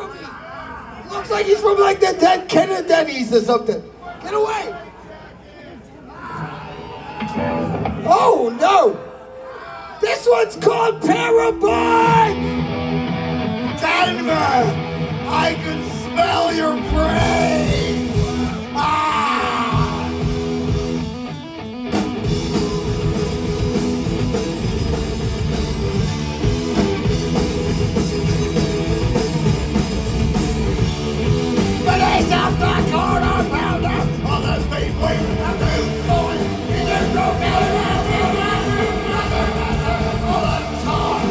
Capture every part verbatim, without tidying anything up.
from me. Looks like he's from like the dead Kennedys or something. Get away. Oh no. This one's called Pair-a-Buns. Denver, I can smell your brain. Ah. But he's up the corner pounder on the speed waiting at the point. He just broke out all the time.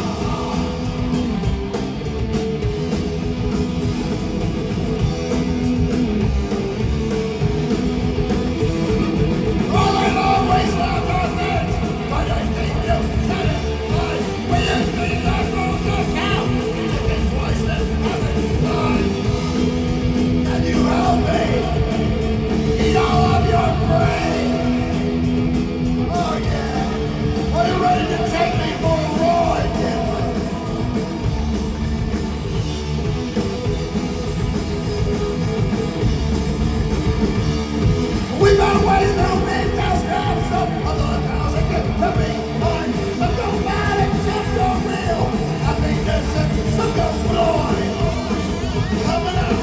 All in all, wasteland on this. But I think you satisfied. When you see that road to count, you can twice as nothing time. You help me eat all of your brain. Oh yeah. Are you ready to take me for a ride, Denver? We got ways to make us grab some other thousand get to be fun. Some go bad and some go real. I think there's some, some go blind. Coming out.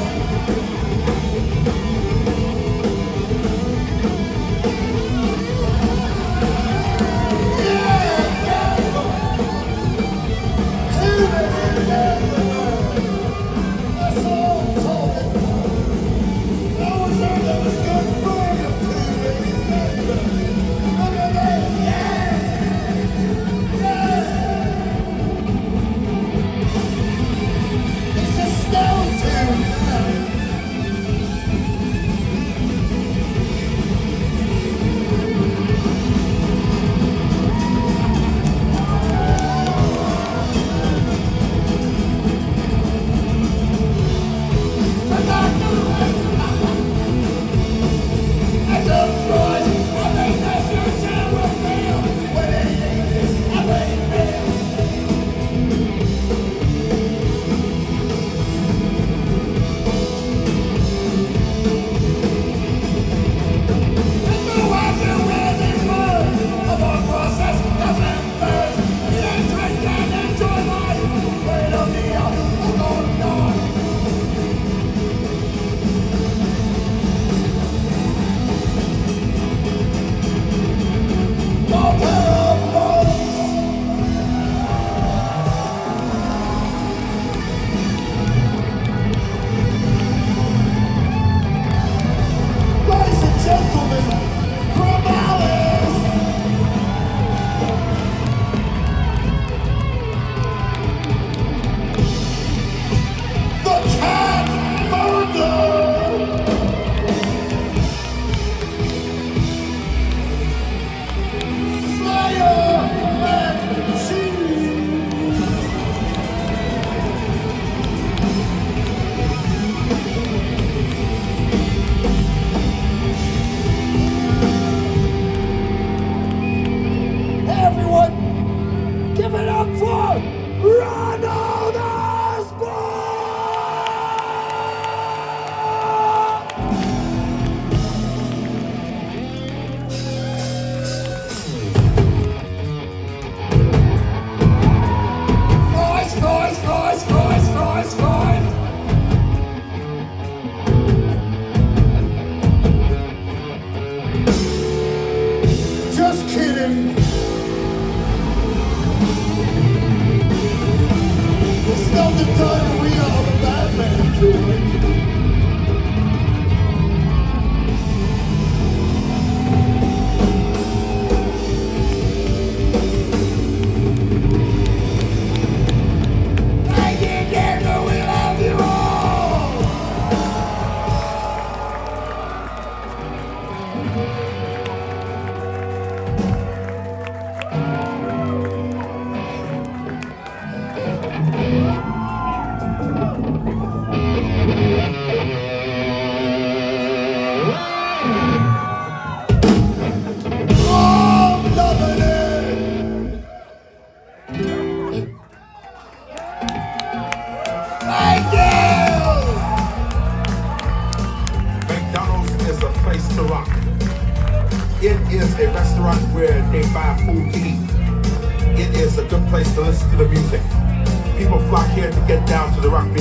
Thank you! place to rock. It is a restaurant where they buy food to eat. It is a good place to listen to the music. People flock here to get down to the rock music.